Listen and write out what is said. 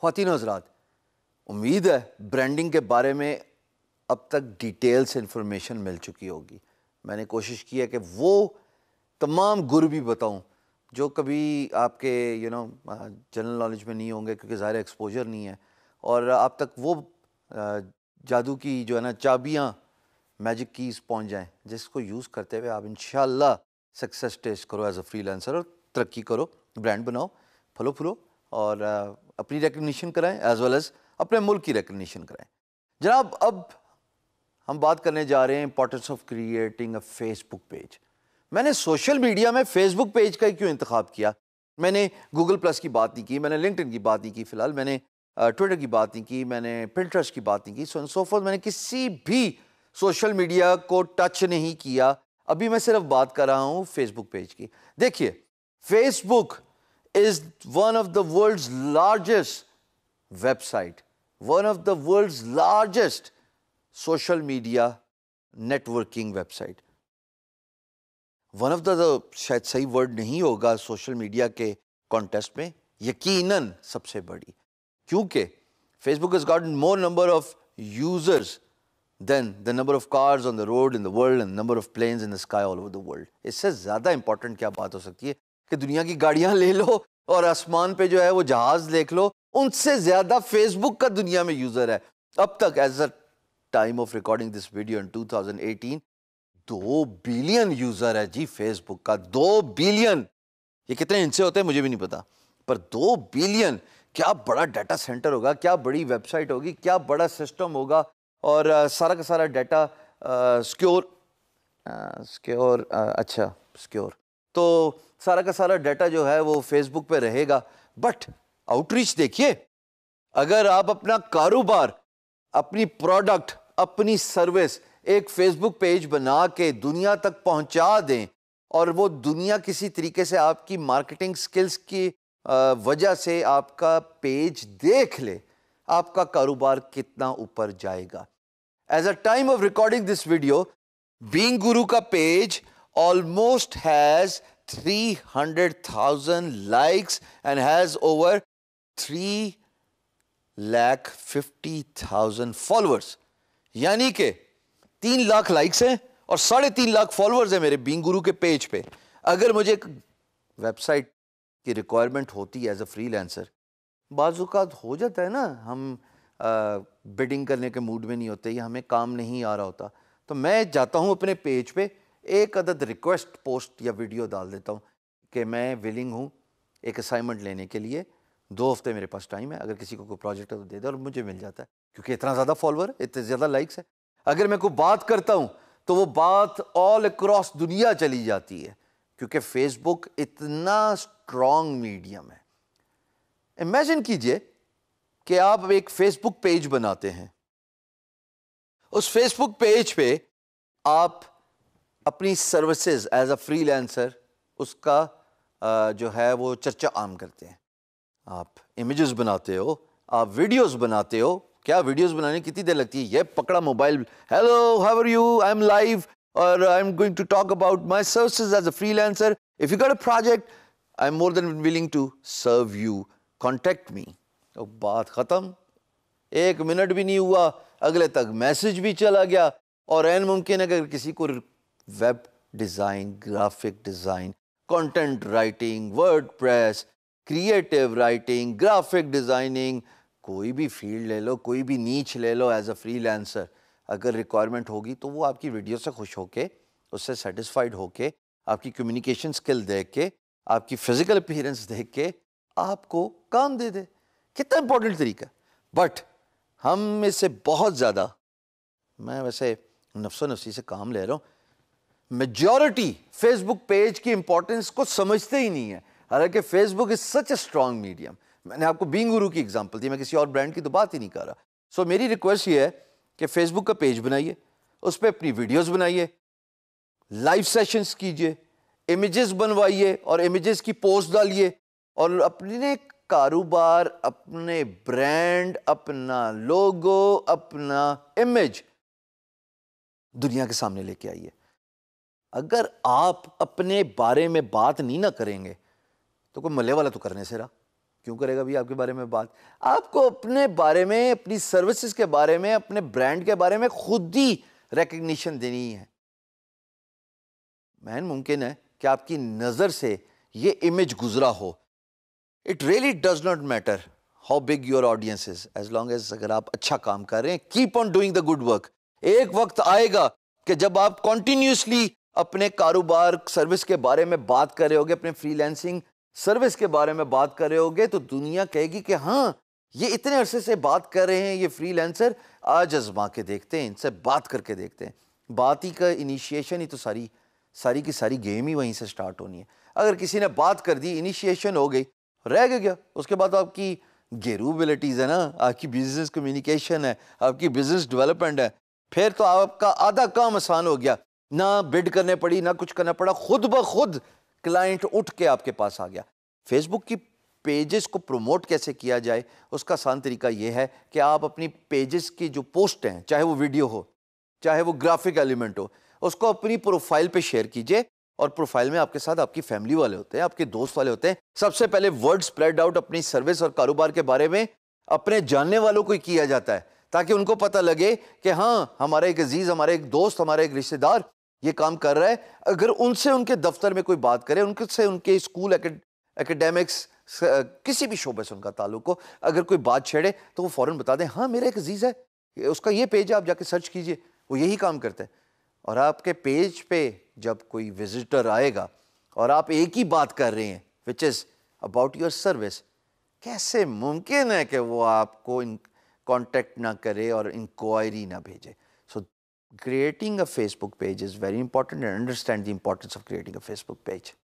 ख़वातीन हज़रात, उम्मीद है ब्रांडिंग के बारे में अब तक डिटेल से इंफॉर्मेशन मिल चुकी होगी। मैंने कोशिश की है कि वो तमाम गुर भी बताऊं जो कभी आपके जनरल नॉलेज में नहीं होंगे, क्योंकि ज़ाहिर एक्सपोजर नहीं है, और आप तक वो जादू की जो है ना चाबियाँ, मैजिक कीज़ पहुंच जाएं जिसको यूज़ करते हुए आप इंशाल्लाह सक्सेस टेस्ट करो एज अ फ्रीलांसर और तरक्की करो, ब्रांड बनाओ, फलो फूलो और अपनी रिकग्निशन कराएं एज वेल एज़ अपने मुल्क की रिकग्निशन कराएं। जनाब, अब हम बात करने जा रहे हैं importance of creating a Facebook page. मैंने सोशल मीडिया में फेसबुक पेज का क्यों इंतखाब किया? मैंने गूगल प्लस की बात नहीं की, मैंने लिंक्डइन की बात नहीं की, फिलहाल मैंने ट्विटर की बात नहीं की, मैंने पिंटरेस्ट की बात नहीं की, सो एंड सो फोर्थ। मैंने किसी भी सोशल मीडिया को टच नहीं किया। अभी मैं सिर्फ बात कर रहा हूं फेसबुक पेज की। देखिए, Facebook is one of the world's largest website, one of the world's largest social media networking website. One of the शायद सही वर्ड नहीं होगा सोशल मीडिया के कॉन्टेस्ट में, यकीनन सबसे बड़ी, क्योंकि Facebook has got more number of users than the number of cars on the road in the world and number of planes in the sky all over the world. इससे ज़्यादा important क्या बात हो सकती है कि दुनिया की गाड़ियां ले लो और आसमान पे जो है वो जहाज देख लो, उनसे ज़्यादा फेसबुक का दुनिया में यूज़र है। अब तक as a time of recording this video in 2018 2 billion user है जी फेसबुक का। 2 बिलियन, ये कितने हिस्से होते हैं मुझे भी नहीं पता, पर 2 बिलियन, क्या बड़ा डाटा सेंटर होगा, क्या बड़ी वेबसाइट होगी, क्या बड़ा सिस्टम होगा, और सारा का सारा डाटा सिक्योर, तो सारा का सारा डाटा जो है वो फेसबुक पे रहेगा। बट आउटरीच देखिए, अगर आप अपना कारोबार, अपनी प्रोडक्ट, अपनी सर्विस एक फेसबुक पेज बना के दुनिया तक पहुंचा दें और वो दुनिया किसी तरीके से आपकी मार्केटिंग स्किल्स की वजह से आपका पेज देख ले, आपका कारोबार कितना ऊपर जाएगा। As a time of recording this video, being Guru का page almost has 300,000 likes and has over 3,50,000 followers, यानी कि 3 लाख लाइक्स हैं और 3.5 लाख फॉलोअर्स हैं मेरे बीइंग गुरु के पेज पे। अगर मुझे एक वेबसाइट की रिक्वायरमेंट होती है एज अ फ्रीलांसर, बाज़-औक़ात हो जाता है ना, हम बिडिंग करने के मूड में नहीं होते या हमें काम नहीं आ रहा होता, तो मैं जाता हूं अपने पेज पे, एक अदद रिक्वेस्ट पोस्ट या वीडियो डाल देता हूं कि मैं विलिंग हूं एक असाइनमेंट लेने के लिए, 2 हफ्ते मेरे पास टाइम है, अगर किसी को कोई प्रोजेक्ट है तो दे दे, और मुझे मिल जाता है क्योंकि इतना ज़्यादा फॉलोअर, इतने ज़्यादा लाइक्स है। अगर मैं कोई बात करता हूं तो वो बात ऑल अक्रॉस दुनिया चली जाती है क्योंकि फेसबुक इतना स्ट्रॉन्ग मीडियम है। इमेजिन कीजिए कि आप एक फेसबुक पेज बनाते हैं, उस फेसबुक पेज पे आप अपनी सर्विसेज एज अ फ्रीलांसर उसका जो है वो चर्चा आम करते हैं। आप इमेजेस बनाते हो, आप वीडियोस बनाते हो। क्या वीडियोस बनाने कितनी देर लगती है? ये पकड़ा mobile, hello how are you, I am live और I am going to talk about my services as a freelancer, if you got a project I am more than willing to serve you, contact me. तो बात खत्म, 1 minute भी नहीं हुआ, अगले तक message भी चला गया। और एन मुमकिन है कि अगर किसी को web design, graphic design, content writing, WordPress, creative writing, graphic designing, कोई भी फील्ड ले लो, कोई भी नीच ले लो, एज अ फ्रीलांसर अगर रिक्वायरमेंट होगी तो वो आपकी वीडियो से खुश होके, उससे सेटिस्फाइड होके, आपकी कम्युनिकेशन स्किल देख के, आपकी फिजिकल अपीयरेंस देख के आपको काम दे दे। कितना इंपॉर्टेंट तरीका। बट हम इससे बहुत ज़्यादा, मैं वैसे नफ्सो नफ्सी से काम ले रहा हूँ, मेजॉरिटी फेसबुक पेज की इंपॉर्टेंस को समझते ही नहीं है, हालांकि Facebook is such a strong medium. मैंने आपको बीइंग गुरु की एग्जांपल दी, मैं किसी और ब्रांड की तो बात ही नहीं कर रहा। सो मेरी रिक्वेस्ट ये है कि फेसबुक का पेज बनाइए, उस पर अपनी वीडियोस बनाइए, लाइव सेशंस कीजिए, इमेजेस बनवाइए और इमेजेस की पोस्ट डालिए और अपने कारोबार, अपने ब्रांड, अपना लोगो, अपना इमेज दुनिया के सामने लेके आइए। अगर आप अपने बारे में बात नहीं ना करेंगे तो कोई मल्ले वाला तो करने से रहा। क्यों करेगा भी आपके बारे में बात? आपको अपने बारे में, अपनी सर्विसेज के बारे में, अपने ब्रांड के बारे में खुद ही रिकग्निशन देनी है। मैन मुमकिन है कि आपकी नज़र से ये इमेज गुजरा हो। It really does not matter how big your audience is, as long as अगर आप अच्छा काम कर रहे हैं, keep on doing the good work. एक वक्त आएगा कि जब आप कॉन्टिन्यूसली अपने कारोबार सर्विस के बारे में बात कर रहे होगे, अपने फ्रीलांसिंग सर्विस के बारे में बात कर रहे होगे, तो दुनिया कहेगी कि हाँ, ये इतने अरसे से बात कर रहे हैं ये फ्रीलांसर, आज आजमा के देखते हैं, इनसे बात करके देखते हैं। बात ही का इनिशिएशन ही तो सारी की सारी गेम ही वहीं से स्टार्ट होनी है। अगर किसी ने बात कर दी, इनिशिएशन हो गई, रह गया, उसके बाद आपकी गेरूबिलिटीज़ है ना, आपकी बिजनेस कम्युनिकेशन है, आपकी बिजनेस डेवलपमेंट है, फिर तो आपका आधा काम आसान हो गया। ना बिड करने पड़ी, ना कुछ करना पड़ा, खुद ब खुद क्लाइंट उठ के आपके पास आ गया। फेसबुक की पेजेस को प्रमोट कैसे किया जाए, उसका आसान तरीका यह है कि आप अपनी पेजेस की जो पोस्ट हैं, चाहे वो वीडियो हो, चाहे वो ग्राफिक एलिमेंट हो, उसको अपनी प्रोफाइल पे शेयर कीजिए। और प्रोफाइल में आपके साथ आपकी फैमिली वाले होते हैं, आपके दोस्त वाले होते हैं। सबसे पहले वर्ड स्प्रेड आउट अपनी सर्विस और कारोबार के बारे में अपने जानने वालों को ही किया जाता है, ताकि उनको पता लगे कि हाँ, हमारा एक अजीज, हमारा एक दोस्त, हमारा एक रिश्तेदार ये काम कर रहा है। अगर उनसे उनके दफ्तर में कोई बात करे, उनसे उनके स्कूल एकेडमिक्स किसी भी शोबे से उनका ताल्लुक हो, अगर कोई बात छेड़े तो वो फौरन बता दें, हाँ मेरा एक अजीज है, उसका ये पेज है, आप जाके सर्च कीजिए, वो यही काम करता है। और आपके पेज पे जब कोई विजिटर आएगा और आप एक ही बात कर रहे हैं, which is about your service, कैसे मुमकिन है कि वो आपको कांटेक्ट ना करे और इंक्वायरी ना भेजे? सो creating a Facebook page is very important, and understand the importance of creating a Facebook page.